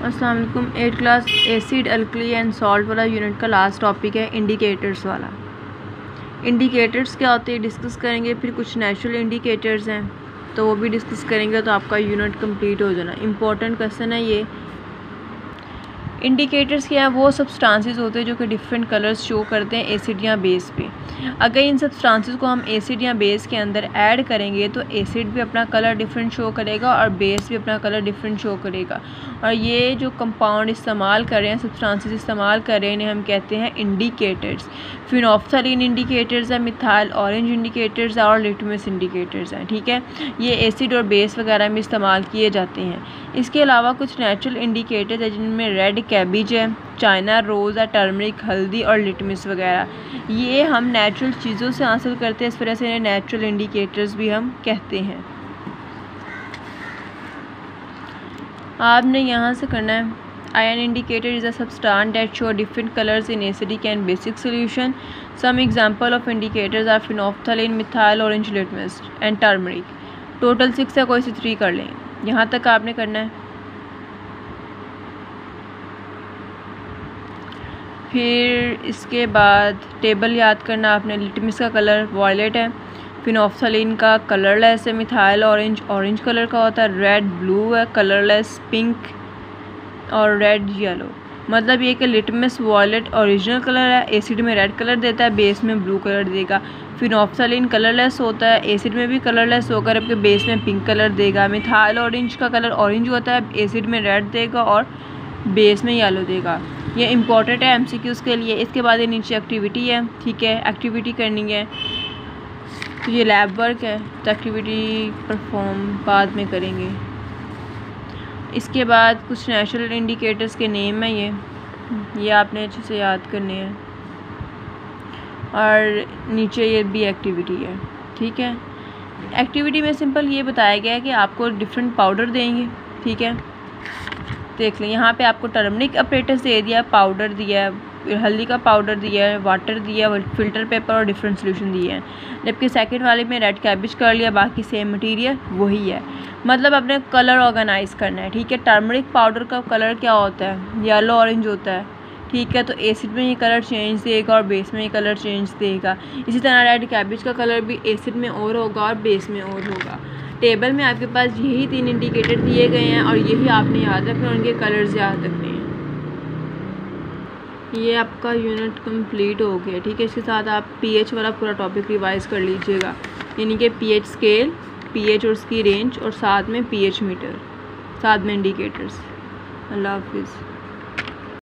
अस्सलाम वालेकुम। 8 class acid alkali and salt वाला यूनिट का लास्ट टॉपिक है इंडिकेटर्स वाला। इंडिकेटर्स क्या होते हैं डिस्कस करेंगे, फिर कुछ नेचुरल इंडिकेटर्स हैं तो वो भी डिस्कस करेंगे, तो आपका यूनिट कंप्लीट हो जाना। इम्पॉर्टेंट क्वेश्चन है ये। इंडिकेटर्स क्या है, वो सब्सटेंसेस होते हैं जो कि डिफरेंट कलर्स शो करते हैं एसिड या बेस पे। अगर इन सब्सटेंसेस को हम एसिड या बेस के अंदर ऐड करेंगे तो एसिड भी अपना कलर डिफरेंट शो करेगा और बेस भी अपना कलर डिफरेंट शो करेगा। और ये जो कंपाउंड इस्तेमाल कर रहे हैं, सब्सटेंसेस इस्तेमाल कर रहे हैं, इन्हें हम कहते हैं इंडिकेटर्स। फिनोल्फथालीन इंडिकेटर्स है, मिथाइल ऑरेंज इंडिकेटर्स है और लिटमस इंडिकेटर्स हैं। ठीक है, ये एसिड और बेस वगैरह में इस्तेमाल किए जाते हैं। इसके अलावा कुछ नेचुरल इंडिकेटर्स है जिनमें रेड कैबिज है, चाइना रोज़ है, टर्मरिक हल्दी और लिटमस वगैरह। ये हम नेचुरल चीज़ों से हासिल करते हैं, इस वजह से इन्हें नेचुरल इंडिकेटर्स भी हम कहते हैं। आपने यहाँ से करना है, an indicator is a substance that show different colours in acidic and basic solution. Some example of indicators are phenolphthalein, methyl orange, litmus and turmeric. Total 6 है, कोई से 3 कर लें। यहाँ तक आपने करना है। फिर इसके बाद टेबल याद करना आपने। लिटमस का कलर वॉयलेट है, फिनोल्फथालीन का कलरलेस है, मिथाइल ऑरेंज ऑरेंज कलर का होता है, रेड ब्लू है, कलरलेस पिंक और रेड येलो। मतलब ये कि लिटमस वॉयलेट ओरिजिनल कलर है, एसिड में रेड कलर देता है, बेस में ब्लू कलर देगा। फिनोल्फथालीन कलरलेस होता है, एसिड में भी कलरलेस होकर आपके बेस में पिंक कलर देगा। मिथाइल ऑरेंज का कलर ऑरेंज होता है, एसिड में रेड देगा और बेस में येलो देगा। ये इंपॉर्टेंट है एमसीक्यूज़ के लिए। इसके बाद ये नीचे एक्टिविटी है। ठीक है, एक्टिविटी करनी है तो ये लैब वर्क है, तो एक्टिविटी परफॉर्म बाद में करेंगे। इसके बाद कुछ नेचुरल इंडिकेटर्स के नेम है, ये आपने अच्छे से याद करने हैं। और नीचे ये भी एक्टिविटी है। ठीक है, एक्टिविटी में सिंपल ये बताया गया है कि आपको डिफरेंट पाउडर देंगे। ठीक है, देख लें, यहाँ पे आपको टर्मरिक अपरेटस दे दिया, पाउडर दिया है, हल्दी का पाउडर दिया है, वाटर दिया है, फिल्टर पेपर और डिफरेंट सोल्यूशन दिए हैं। जबकि सेकंड वाले में रेड कैबिज कर लिया, बाकी सेम मटेरियल वही है। मतलब अपने कलर ऑर्गेनाइज करना है। ठीक है, टर्मरिक पाउडर का कलर क्या होता है, येलो ऑरेंज होता है। ठीक है, तो एसिड में ये कलर चेंज देगा और बेस में ये कलर चेंज देगा। इसी तरह रेड कैबिज का कलर भी एसिड में और होगा और बेस में और होगा। टेबल में आपके पास यही 3 इंडिकेटर दिए गए हैं और यही आपने याद रखना, उनके कलर्स याद रखने हैं। ये आपका यूनिट कंप्लीट हो गया। ठीक है, इसके साथ आप पीएच वाला पूरा टॉपिक रिवाइज कर लीजिएगा, यानी कि पीएच स्केल, पीएच और उसकी रेंज और साथ में पीएच मीटर, साथ में इंडिकेटर्स। अल्लाह हाफिज़।